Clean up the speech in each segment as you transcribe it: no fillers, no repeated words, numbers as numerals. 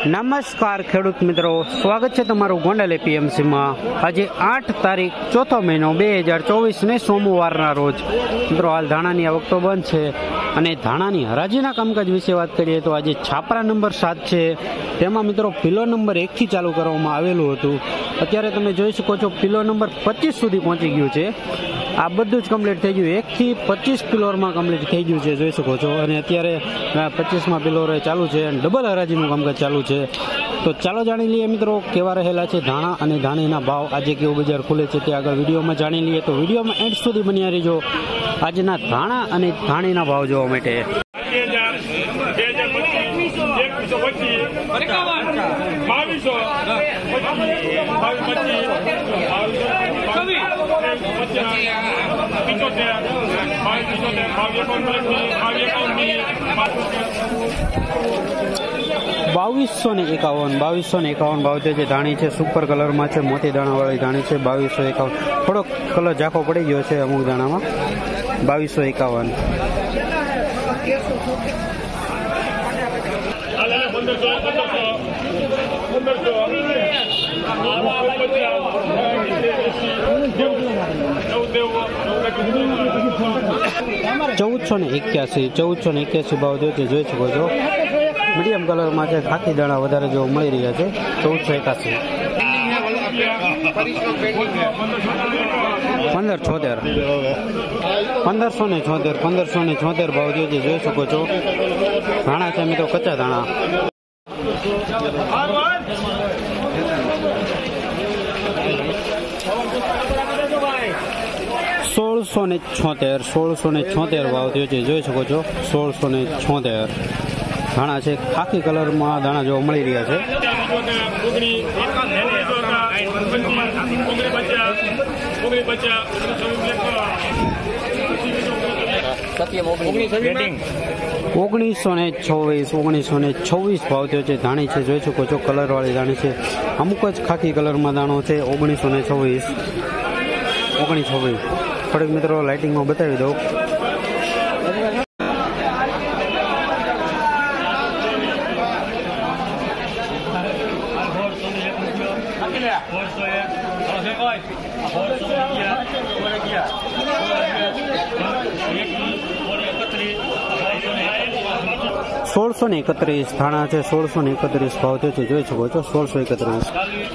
નમસ્કાર ખેડૂત મિત્રો, સ્વાગત છે તમારું ગોંડલ એપીએમસીમાં। આજે 8 તારીખ ચોથો મહિનો 2024 ને સોમવારના રોજ મિત્રો હાલ ધાણાની આવક તો બંધ છે અને ધાણાની હરાજીના કામકાજ વિશે વાત કરીએ તો આજે છાપરા નંબર 7 છે, તેમાં મિત્રો પિલો નંબર 1 થી ચાલુ કરવામાં આવેલું હતું। અત્યારે તમે જોઈ શકો છો પિલો નંબર 25 સુધી પહોંચી ગયું છે। આ બધું જ કમ્પ્લીટ થઈ ગયું, 1 થી 25 પિલોરમાં કમ્પ્લીટ થઈ ગયું છે, જોઈ શકો છો। અને અત્યારે 25માં પિલોર ચાલુ છે અને ડબલ હરાજીનું કામકાજ ચાલુ છે। તો ચાલો જાણી લઈએ મિત્રો કેવા રહેલા છે ધાણા અને ધાણીના ભાવ, આજે કેવું બજાર ખુલે છે તે આગળ વિડીયોમાં જાણી લઈએ। તો વિડીયોમાં એન્ડ સુધી બન્યા રહેજો આજના ધાણા અને ધાણીના ભાવ જોવા માટે। ₹2251 ભાવ છે। ધાણી છે સુપર કલરમાં છે, મોટી દાણા વાળી ધાણી છે। 2251 થોડોક કલર ઝાંખો પડી ગયો છે અમુક દાણામાં। 2251 1481 ભાવ છે, જોઈ શકો છો। મીડિયમ કલરમાં છે, ખાકી દાણા વધારે જોવા મળી રહ્યા છે। 1481 1576 ભાવ છે, જોઈ શકો છો। ધાણા છે મિત્રો કચ્ચા ધાણા 1676 ભાવ થયો છે, જોઈ શકો છો। 1676 ધાણા છે, ખાકી કલરમાં દાણા જોવા મળી રહ્યા છે। 1926 ભાવ થયો છે। ધાણી છે, જોઈ શકો છો, કલર વાળી ધાણી છે, અમુક જ ખાકી કલરમાં દાણો છે। 1926 થોડીક મિત્રો લાઇટિંગમાં બતાવી દઉં। ₹1631 ધાણા છે, 1631 ભાવ થયો છે, જોઈ શકો છો। 1631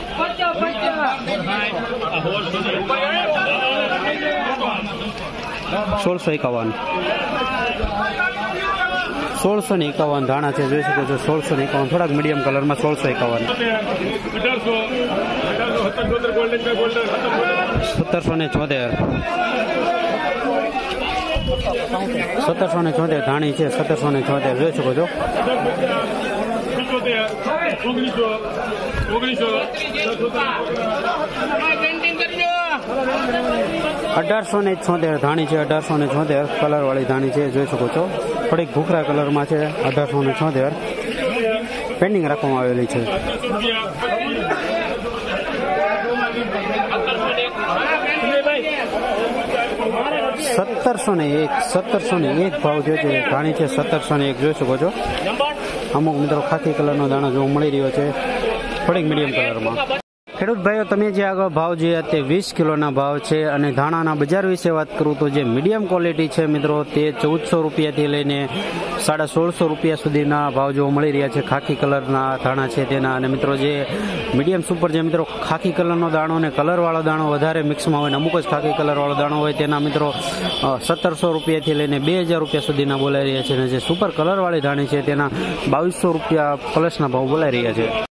1651 ધાણા છે, જોઈ શકો છો। 1651 થોડાક મીડિયમ કલરમાં 1651 1774 ધાણી છે, 1774 જોઈ શકો છો। 1876 ધાણી છે, 1876 કલર વાળી ધાણી છે, જોઈ શકો છો। થોડીક ભૂખરા કલરમાં છે, 1876 પેન્ડિંગ રાખવામાં આવેલી છે। 1701 ભાવ છે, ધાણી છે 1701 જોઈ શકો છો। અમુક મિત્રો ખાકી કલરનો દાણો જોવા મળી રહ્યો છે, થોડીક મીડિયમ કલરમાં। ખેડૂત ભાઈઓ, તમે જે આગળ ભાવ જોયા તે 20 કિલોના ભાવ છે અને ધાણાના બજાર વિશે વાત કરું તો જે મીડિયમ ક્વોલિટી છે મિત્રો તે ₹1400 થી લઈને ₹1650 સુધીના ભાવ જોવા મળી રહ્યા છે। ખાકી કલરના દાણા છે તેના, અને મિત્રો જે મીડિયમ સુપર જે મિત્રો ખાકી કલરનો દાણો અને કલરવાળો દાણો વધારે મિક્સમાં હોય ને અમુક જ ખાકી કલરવાળો દાણો હોય તેના મિત્રો ₹1700 થી લઈને ₹2000 સુધીના બોલાઈ રહ્યા છે, અને જે સુપર કલરવાળી ધાણી છે તેના ₹2200 પ્લસના ભાવ બોલાઈ રહ્યા છે।